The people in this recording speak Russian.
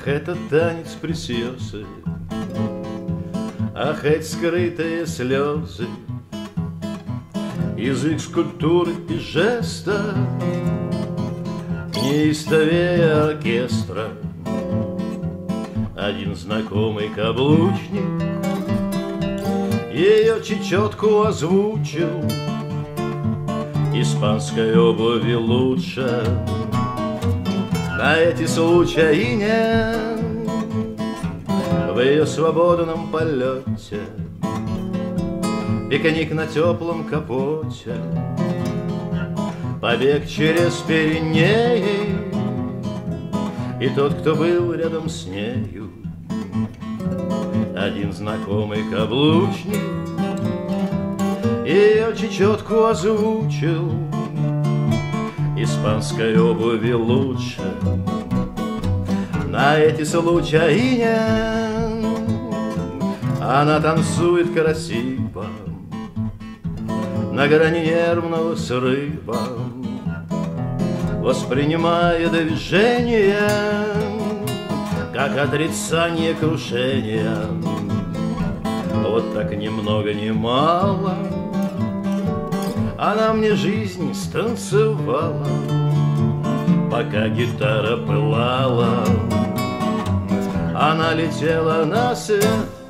Ах, этот танец пресьезы, ах, эти скрытые слезы, язык скульптуры и жеста неистовее оркестра. Один знакомый каблучник ее чечетку озвучил. Испанской обуви лучше на эти случаи нет. В ее свободном полете пикник на теплом капоте, побег через Пиренеи, и тот, кто был рядом с нею, один знакомый каблучник ее чечетку озвучил. Испанской обуви лучше на эти случаи нет. Она танцует красиво на грани нервного срыва, воспринимая движение как отрицание крушения. Вот так ни много ни мало она мне жизнь станцевала, пока гитара пылала. Она летела на свет